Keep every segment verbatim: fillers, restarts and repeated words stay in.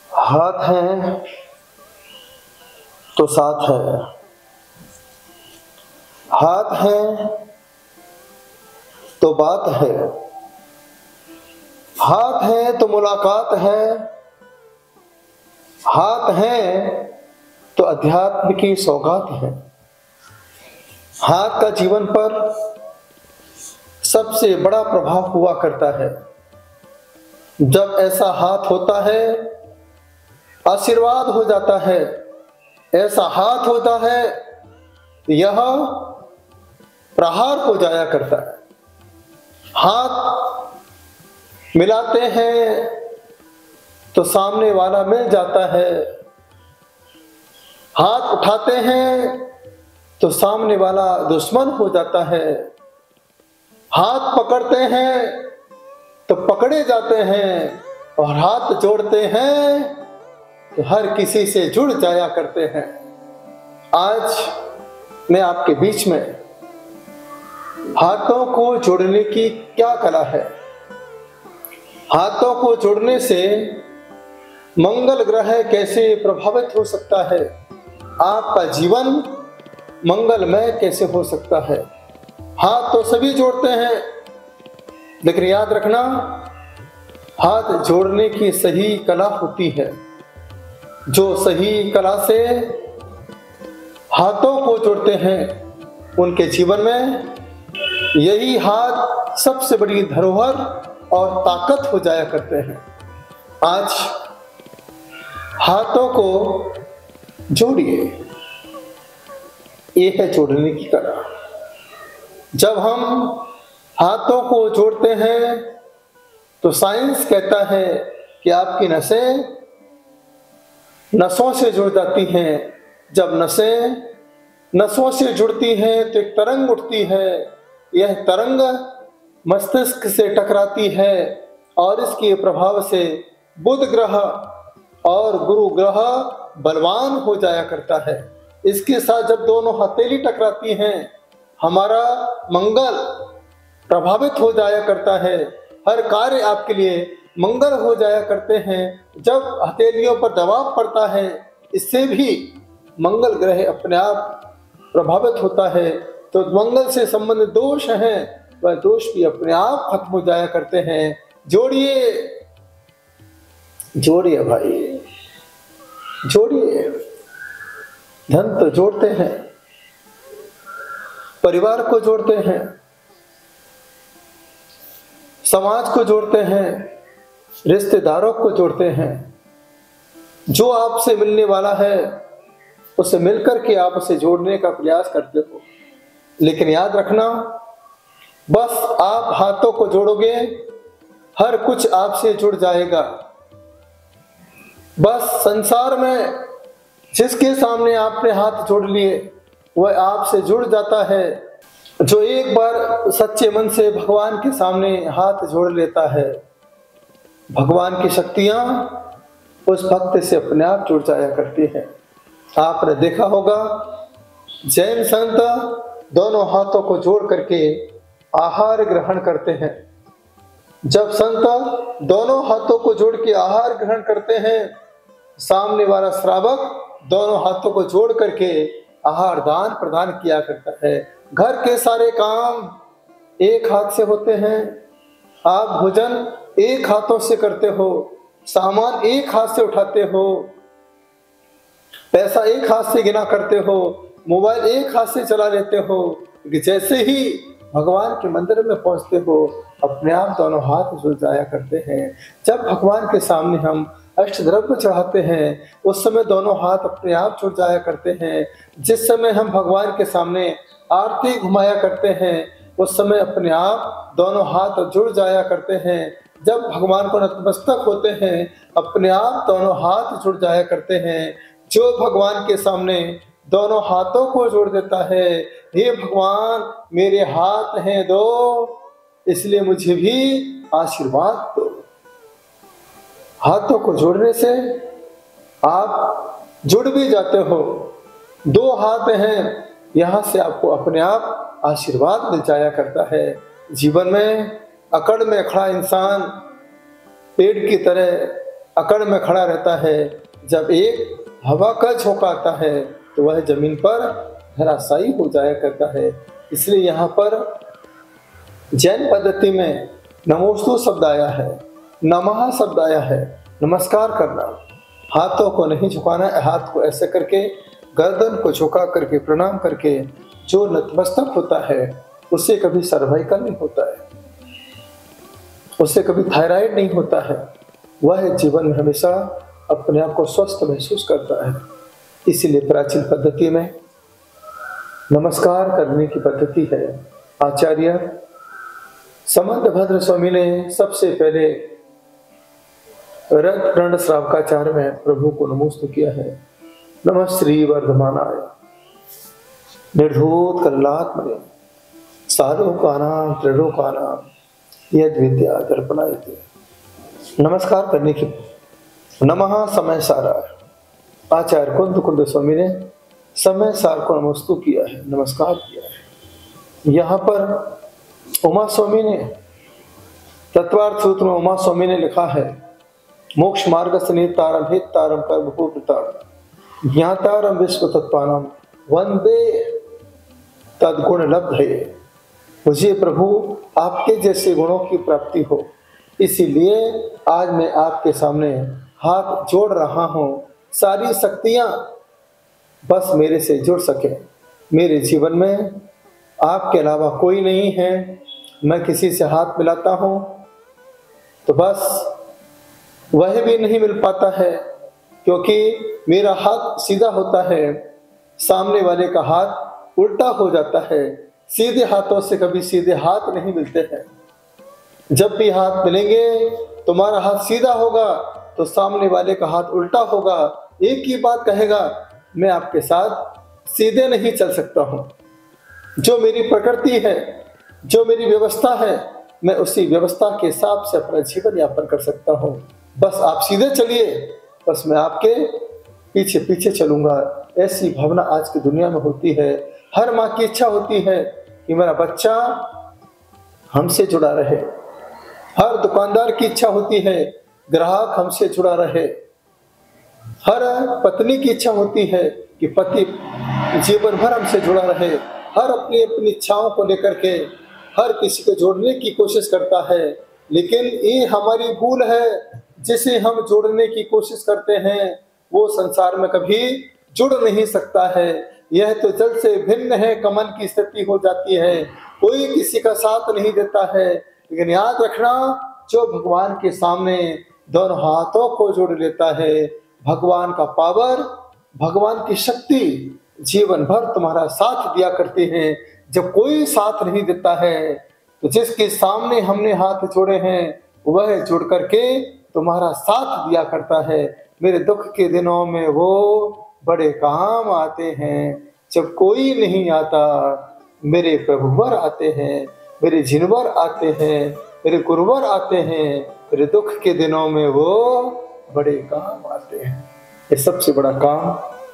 हाथ है तो साथ है, हाथ है तो बात है, हाथ है तो मुलाकात है, हाथ है तो अध्यात्म की सौगात है। हाथ का जीवन पर सबसे बड़ा प्रभाव हुआ करता है। जब ऐसा हाथ होता है आशीर्वाद हो जाता है, ऐसा हाथ होता है यह प्रहार हो जाया करता है। हाथ मिलाते हैं तो सामने वाला मिल जाता है, हाथ उठाते हैं तो सामने वाला दुश्मन हो जाता है, हाथ पकड़ते हैं तो पकड़े जाते हैं, और हाथ जोड़ते हैं तो हर किसी से जुड़ जाया करते हैं। आज मैं आपके बीच में हाथों को जोड़ने की क्या कला है, हाथों को जोड़ने से मंगल ग्रह कैसे प्रभावित हो सकता है, आपका जीवन मंगलमय कैसे हो सकता है। हाथ तो सभी जोड़ते हैं, लेकिन याद रखना हाथ जोड़ने की सही कला होती है। जो सही कला से हाथों को जोड़ते हैं उनके जीवन में यही हाथ सबसे बड़ी धरोहर और ताकत हो जाया करते हैं। आज हाथों को जोड़िए, ये है जोड़ने की कला। जब हम हाथों को जोड़ते हैं तो साइंस कहता है कि आपकी नसें नसों से जुड़ जाती हैं। जब नसें नसों से जुड़ती हैं तो एक तरंग उठती है, यह तरंग मस्तिष्क से टकराती है और इसके प्रभाव से बुध ग्रह और गुरु ग्रह बलवान हो जाया करता है। इसके साथ जब दोनों हथेली टकराती हैं हमारा मंगल प्रभावित हो जाया करता है, हर कार्य आपके लिए मंगल हो जाया करते हैं। जब हथेलियों पर दबाव पड़ता है इससे भी मंगल ग्रह अपने आप प्रभावित होता है, तो मंगल से संबंधित दोष हैं वह दोष भी अपने आप खत्म हो जाया करते हैं। जोड़िए जोड़िए भाई, जोड़िए। धन तो जोड़ते हैं, परिवार को जोड़ते हैं, समाज को जोड़ते हैं, रिश्तेदारों को जोड़ते हैं। जो आपसे मिलने वाला है उसे मिलकर के आप उसे जोड़ने का प्रयास करते हो, लेकिन याद रखना बस आप हाथों को जोड़ोगे हर कुछ आपसे जुड़ जाएगा। बस संसार में जिसके सामने आपने हाथ जोड़ लिए वह आपसे जुड़ जाता है। जो एक बार सच्चे मन से भगवान के सामने हाथ जोड़ लेता है, भगवान की शक्तियां उस भक्त से अपने आप जुड़ जाया करती हैं। आपने देखा होगा जैन संत दोनों हाथों को जोड़ करके आहार ग्रहण करते हैं। जब संत दोनों हाथों को जोड़ के आहार ग्रहण करते हैं, सामने वाला श्रावक दोनों हाथों को जोड़ करके आहार दान प्रदान किया करता है। घर के सारे काम एक हाथ से होते हैं, आप भोजन एक हाथों से करते हो, सामान एक हाथ से उठाते हो, पैसा एक हाथ से गिना करते हो, मोबाइल एक हाथ से चला लेते हो। जैसे ही भगवान के मंदिर में पहुंचते हो अपने आप दोनों हाथ जुड़ जाया करते हैं। जब भगवान के सामने हम अष्टद्रव्य चढ़ाते हैं उस समय दोनों हाथ अपने आप जुड़ जाया करते हैं। जिस समय हम भगवान के सामने आरती घुमाया करते हैं उस समय अपने आप दोनों हाथ जुड़ जाया करते हैं। जब भगवान को नतमस्तक होते हैं अपने आप दोनों हाथ जुड़ जाया करते हैं। जो भगवान के सामने दोनों हाथों को जोड़ देता है, हे भगवान मेरे हाथ हैं दो, इसलिए मुझे भी आशीर्वाद दो। हाथों को जोड़ने से आप जुड़ भी जाते हो। दो हाथ हैं, यहाँ से आपको अपने आप आशीर्वाद मिल जाया करता है। जीवन में अकड़ में खड़ा इंसान पेड़ की तरह अकड़ में खड़ा रहता है, जब एक हवा का झोंका आता है तो वह जमीन पर धराशायी हो जाया करता है। इसलिए यहाँ पर जैन पद्धति में नमोस्तु शब्द आया है, नमः शब्द आया है, नमस्कार करना। हाथों को नहीं झुकाना, हाथ को ऐसे करके गर्दन को झुका करके प्रणाम करके। जो नतमस्तक होता है उससे कभी सर्वाइकल नहीं होता है, उससे कभी थायराइड नहीं होता है, वह जीवन में हमेशा अपने आप को स्वस्थ महसूस करता है। इसीलिए प्राचीन पद्धति में नमस्कार करने की पद्धति है। आचार्य समंत भद्र स्वामी ने सबसे पहले रथ प्रण श्रावकाचार्य में प्रभु को नमोस्तु किया है। नमः श्री वर्धमानाय निर्धूत कल्लात्मने सालोकानां त्रिलोकानां यद विद्या दर्पणायते। नमस्कार करने की नमः समय सारा आचार्य कुंद कुंद स्वामी ने समय सार को नमस्तु किया है, नमस्कार किया है। यहाँ पर उमा स्वामी ने तत्वार्थ सूत्र में उमा स्वामी ने लिखा है, मोक्ष मार्ग सनितारम हितारम कर्मभूतारम ज्ञातारम विश्व तत्पानम वंदे तद्गुण लब्धये। मुझे प्रभु आपके जैसे गुणों की प्राप्ति हो, इसीलिए आज मैं आपके सामने हाथ जोड़ रहा हूँ। सारी शक्तियाँ बस मेरे से जुड़ सके। मेरे जीवन में आपके अलावा कोई नहीं है। मैं किसी से हाथ मिलाता हूँ तो बस वह भी नहीं मिल पाता है, क्योंकि मेरा हाथ सीधा होता है, सामने वाले का हाथ उल्टा हो जाता है। सीधे हाथों से कभी सीधे हाथ नहीं मिलते हैं। जब भी हाथ मिलेंगे तुम्हारा हाथ सीधा होगा तो सामने वाले का हाथ उल्टा होगा। एक ही बात कहेगा, मैं आपके साथ सीधे नहीं चल सकता हूँ। जो मेरी प्रकृति है, जो मेरी व्यवस्था है, मैं उसी व्यवस्था के हिसाब से अपना जीवन यापन कर सकता हूँ। बस आप सीधे चलिए, बस मैं आपके पीछे पीछे चलूंगा। ऐसी भावना आज की दुनिया में होती है। हर माँ की इच्छा होती है कि मेरा बच्चा हमसे जुड़ा रहे। हर दुकानदार की इच्छा होती है ग्राहक हमसे जुड़ा रहे। हर पत्नी की इच्छा होती है कि पति जीवन भर हमसे जुड़ा रहे। हर अपनी अपनी इच्छाओं को लेकर के हर किसी को जोड़ने की कोशिश करता है, लेकिन ये हमारी भूल है। जिसे हम जोड़ने की कोशिश करते हैं वो संसार में कभी जुड़ नहीं सकता है। यह तो जल से भिन्न है, कमल की स्थिति हो जाती है। कोई किसी का साथ नहीं देता है। लेकिन याद रखना, जो भगवान के सामने दोनों हाथों को जोड़ लेता है, भगवान का पावर, भगवान की शक्ति जीवन भर तुम्हारा साथ दिया करते हैं। जब कोई साथ नहीं देता है तो जिसके सामने हमने हाथ जोड़े हैं वह जोड़ करके तुम्हारा साथ दिया करता है। मेरे दुख के दिनों में वो बड़े काम आते हैं। जब कोई नहीं आता, मेरे प्रभुवर आते हैं, मेरे जिनवर आते हैं, मेरे गुरुवर आते हैं। मेरे दुख के दिनों में वो बड़े काम आते हैं। ये सबसे बड़ा काम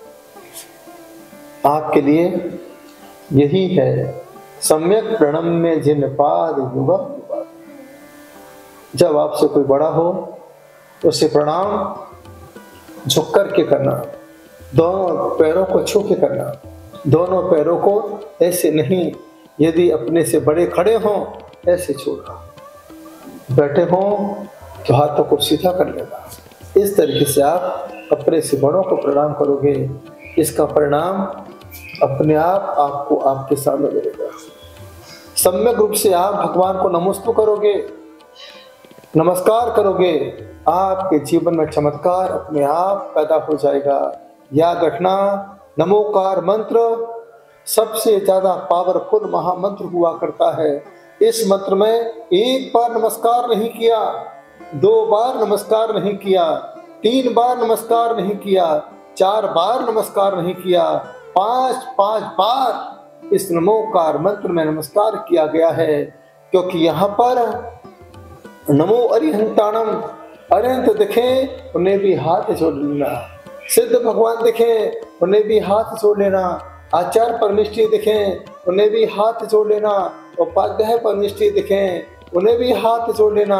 आपके लिए यही है। सम्यक प्रणम्य जिन पाद युगम युगम। जब आपसे कोई बड़ा हो तो उसे प्रणाम झुक कर के करना, दोनों पैरों को छू के करना। दोनों पैरों को ऐसे नहीं, यदि अपने से बड़े खड़े हों ऐसे छोड़ना, बैठे हों तो हाथों को सीधा कर लेना। इस तरीके से आप अपने से बड़ों को प्रणाम करोगे। इसका परिणाम अपने आप आपको आपके सामने मिलेगा। सम्यक रूप से आप भगवान को नमस्तु करोगे, नमस्कार करोगे, आपके जीवन में चमत्कार अपने आप पैदा हो जाएगा। याद रखना, नमोकार मंत्र सबसे ज्यादा पावरफुल महामंत्र हुआ करता है। इस मंत्र में एक बार नमस्कार नहीं किया, दो बार नमस्कार नहीं किया, तीन बार नमस्कार नहीं किया, चार बार नमस्कार नहीं किया, पांच पांच बार इस नमोकार मंत्र में नमस्कार किया गया है। क्योंकि यहाँ पर नमो अरिहंताणम, अरिहंत दिखे उन्हें भी हाथ जोड़ लेना, सिद्ध भगवान दिखे उन्हें भी हाथ जोड़ लेना, आचार्य परमिष्ठी दिखे उन्हें भी हाथ जोड़ लेना, उपाध्याय परमिष्ठी दिखे उन्हें भी हाथ जोड़ लेना,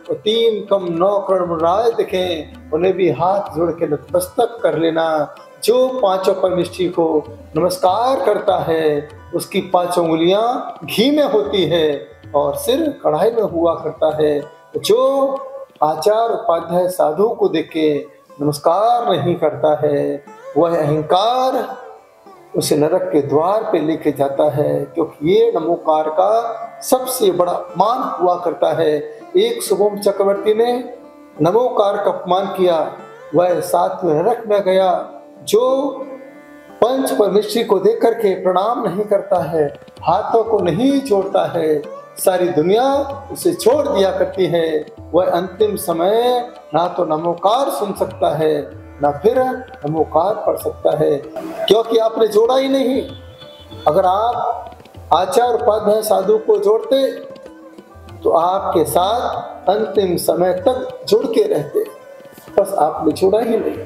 और तीन कम नौ करोड़ मुराद दिखें, उन्हें भी हाथ जोड़ के नतमस्तक कर लेना। जो पांचों परमिष्ठी को नमस्कार करता है उसकी पांचों उंगलियां घी में होती है और सिर कढ़ाई में हुआ करता है। जो आचार उपाध्याय साधु को देख के नमस्कार नहीं करता है, वह अहंकार उसे नरक के द्वार पे लेके जाता है, क्योंकि ये नमोकार का सबसे बड़ा मान हुआ करता है। एक शुभम चक्रवर्ती ने नमोकार का अपमान किया, वह सातवें नरक में गया। जो पंच परमेश्वरी को देख करके प्रणाम नहीं करता है, हाथों को नहीं जोड़ता है, सारी दुनिया उसे छोड़ दिया करती है, वह अंतिम समय ना तो नमोकार सुन सकता है ना फिर नमोकार पढ़ सकता है, क्योंकि आपने जोड़ा ही नहीं। अगर आप आचार उपाध्याय साधु को जोड़ते तो आपके साथ अंतिम समय तक जुड़ के रहते, बस आपने जोड़ा ही नहीं,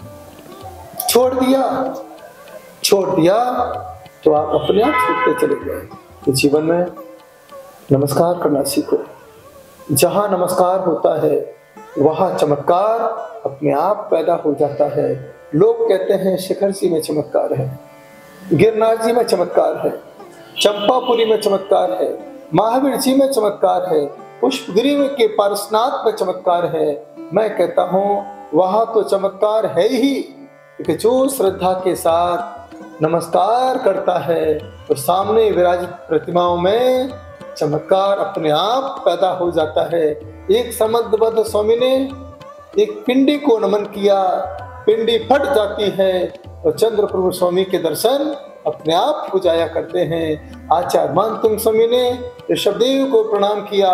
छोड़ दिया छोड़ दिया तो आप अपने आप छूटते चले गए। तो जीवन में नमस्कार करना सीखो। जहाँ नमस्कार होता है वहाँ चमत्कार अपने आप पैदा हो जाता है। लोग कहते हैं शिखर जी में चमत्कार है, गिरनार जी में चमत्कार है, चंपापुरी में चमत्कार है, महावीर जी में चमत्कार है, पुष्पगिरी में के पारसनाथ में चमत्कार है। मैं कहता हूँ वहाँ तो चमत्कार है ही, कि जो श्रद्धा के साथ नमस्कार करता है तो सामने विराजित प्रतिमाओं में चमत्कार अपने आप पैदा हो जाता है। एक समंतबद्ध स्वामी ने एक पिंडी को नमन किया, पिंडी फट जाती है और चंद्र प्रभु स्वामी के दर्शन अपने आप हो जाया करते हैं। आचार्य मानतुंग स्वामी ने ऋषभदेव को प्रणाम किया,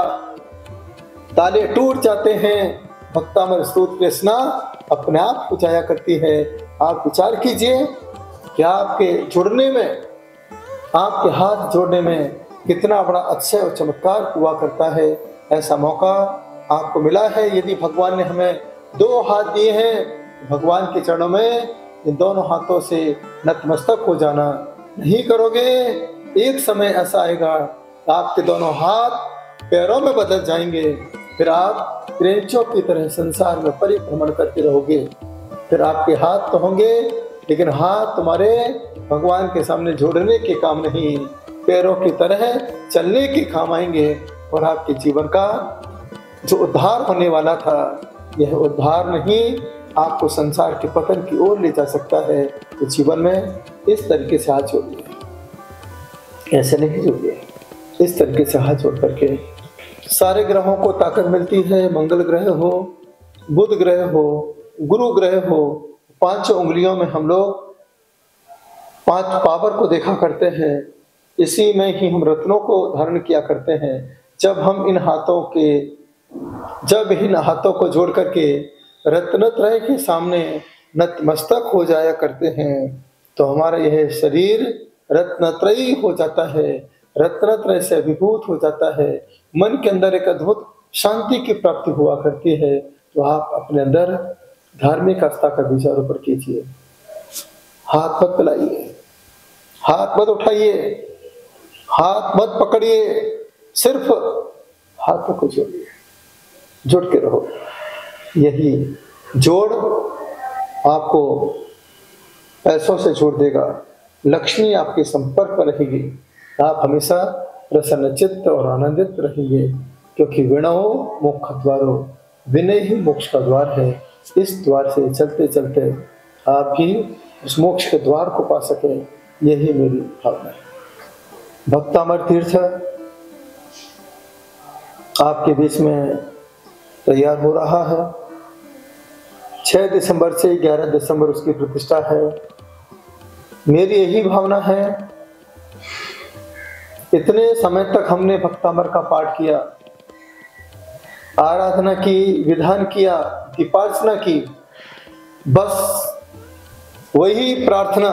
ताले टूट जाते हैं, भक्तामर स्तोत्र रचना अपने आप हो जाया करती है। आप विचार कीजिए कि आपके जुड़ने में, आपके हाथ जोड़ने में कितना बड़ा अक्षय और चमत्कार हुआ करता है। ऐसा मौका आपको मिला है। यदि भगवान ने हमें दो हाथ दिए हैं, भगवान के चरणों में इन दोनों हाथों से नतमस्तक हो जाना नहीं करोगे, एक समय ऐसा आएगा आपके दोनों हाथ पैरों में बदल जाएंगे, फिर आप क्रेंचों की तरह संसार में परिभ्रमण करते रहोगे। फिर आपके हाथ तो होंगे लेकिन हाथ तुम्हारे भगवान के सामने जोड़ने के काम नहीं, पैरों की तरह चलने के काम आएंगे। और आपके जीवन का जो उद्धार होने वाला था, यह उद्धार नहीं आपको संसार के पतन की ओर ले जा सकता है। तो जीवन में इस तरीके से हाथ जोड़िए, ऐसे नहीं जोड़िए, इस तरीके से हाथ जोड़ करके सारे ग्रहों को ताकत मिलती है। मंगल ग्रह हो, बुध ग्रह हो, गुरु ग्रह हो, पांचों उंगलियों में हम लोग पांच पावर को देखा करते हैं, इसी में ही हम रत्नों को धारण किया करते हैं। जब हम इन हाथों के जब इन हाथों को जोड़ करके रत्नत्रय के सामने नतमस्तक हो जाया करते हैं तो हमारा यह शरीर रत्नत्रयी हो जाता है, रत्नत्रय से अभिभूत हो जाता है। मन के अंदर एक अद्भुत शांति की प्राप्ति हुआ करती है। तो आप अपने अंदर धार्मिक आस्था का विचारोपण कीजिए। हाथ मत फैलाइए, हाथ मत उठाइए, हाथ मत पकड़िए, सिर्फ हाथों को जोड़िए, जुड़ के रहो। यही जोड़ आपको पैसों से जोड़ देगा, लक्ष्मी आपके संपर्क में रहेगी, आप हमेशा प्रसन्नचित्त और आनंदित रहेंगे, क्योंकि विनयो मोक्ष द्वारो, विनय ही मोक्ष का द्वार है। इस द्वार से चलते चलते आप भी उस मोक्ष के द्वार को पा सके, यही मेरी भावना है। भक्तामर तीर्थ आपके बीच में तैयार हो रहा है। छह दिसंबर से ग्यारह दिसंबर उसकी प्रतिष्ठा है। मेरी यही भावना है, इतने समय तक हमने भक्तामर का पाठ किया, आराधना की, विधान किया, दीपार्चना की, बस वही प्रार्थना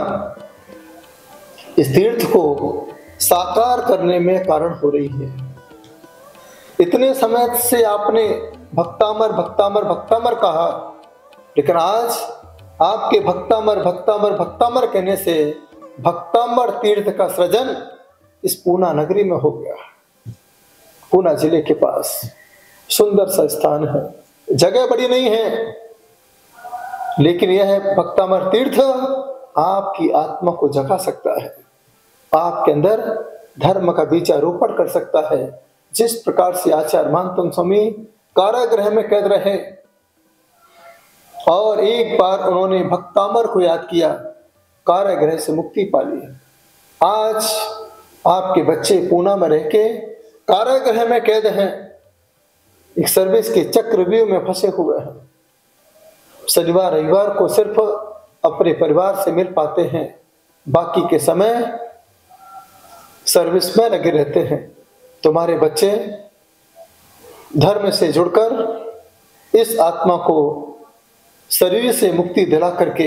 इस तीर्थ को साकार करने में कारण हो रही है। इतने समय से आपने भक्तामर भक्तामर भक्तामर कहा, लेकिन आज आपके भक्तामर भक्तामर भक्तामर कहने से भक्तामर तीर्थ का सृजन इस पूना नगरी में हो गया, पूना जिले के पास। सुंदर सा स्थान है, जगह बड़ी नहीं है, लेकिन यह भक्तामर तीर्थ आपकी आत्मा को जगा सकता है, आपके अंदर धर्म का बीजारोपण कर सकता है। जिस प्रकार से आचार्य मानतम स्वामी कारागृह में कैद रहे और एक बार उन्होंने भक्तामर को याद किया, कारागृह से मुक्ति पा ली। आज आपके बच्चे पूना में रह के कारागृह में कैद हैं, एक सर्विस के चक्रव्यूह में फंसे हुए हैं। शनिवार रविवार को सिर्फ अपने परिवार से मिल पाते हैं, बाकी के समय सर्विस में लगे रहते हैं। तुम्हारे बच्चे धर्म से जुड़कर इस आत्मा को शरीर से मुक्ति दिला करके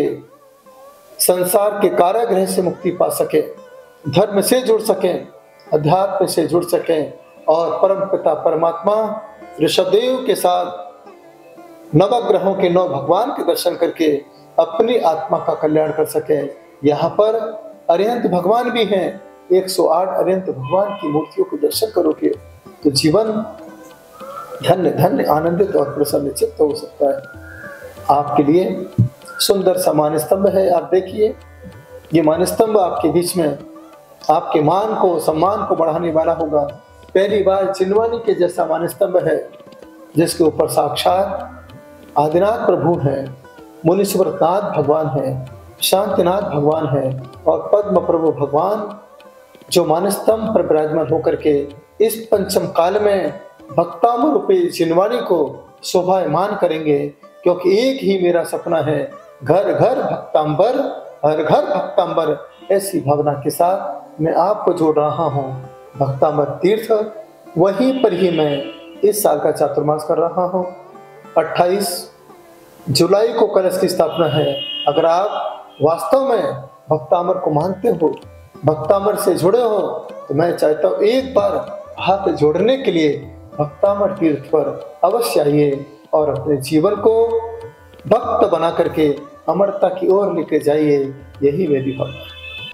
संसार के कारागृह से मुक्ति पा सके, धर्म से जुड़ सके, अध्यात्म से जुड़ सके और परम पिता परमात्मा ऋषभदेव के साथ नवग्रहों के नौ भगवान के दर्शन करके अपनी आत्मा का कल्याण कर सके। यहाँ पर अरिहंत भगवान भी हैं, एक सौ आठ अरिहंत भगवान की मूर्तियों को दर्शन करोगे तो जीवन धन्य धन्य आनंदित और प्रसन्नचित्त हो सकता है। आपके लिए सुंदर सा मानस्तंभ है, आप देखिए ये मानस्तंभ आपके बीच में आपके मान को सम्मान को बढ़ाने वाला होगा। पहली बार चिनवानी के जैसा मानस्तंभ है जिसके ऊपर साक्षात आदिनाथ प्रभु हैं, मुनीश्वरनाथ भगवान हैं, शांतिनाथ भगवान हैं और पद्म प्रभु भगवान जो मानस्तंभ पर विराजमान होकर के इस पंचम काल में भक्तामर रूपी चिनवानी को शोभायमान करेंगे। क्योंकि एक ही मेरा सपना है, घर घर भक्तांबर, हर घर भक्तांबर। ऐसी भावना के साथ मैं आपको जोड़ रहा हूँ भक्तांबर तीर्थ। वहीं पर ही मैं इस साल का चातुर्मास कर रहा हूँ। अट्ठाईस जुलाई को कलश की स्थापना है। अगर आप वास्तव में भक्तामर को मानते हो, भक्तामर से जुड़े हो, तो मैं चाहता हूँ एक बार हाथ जोड़ने के लिए भक्तामर तीर्थ पर अवश्य आइए और अपने जीवन को भक्त बना करके अमरता की ओर लेकर जाइए। यही मेरी भावना है।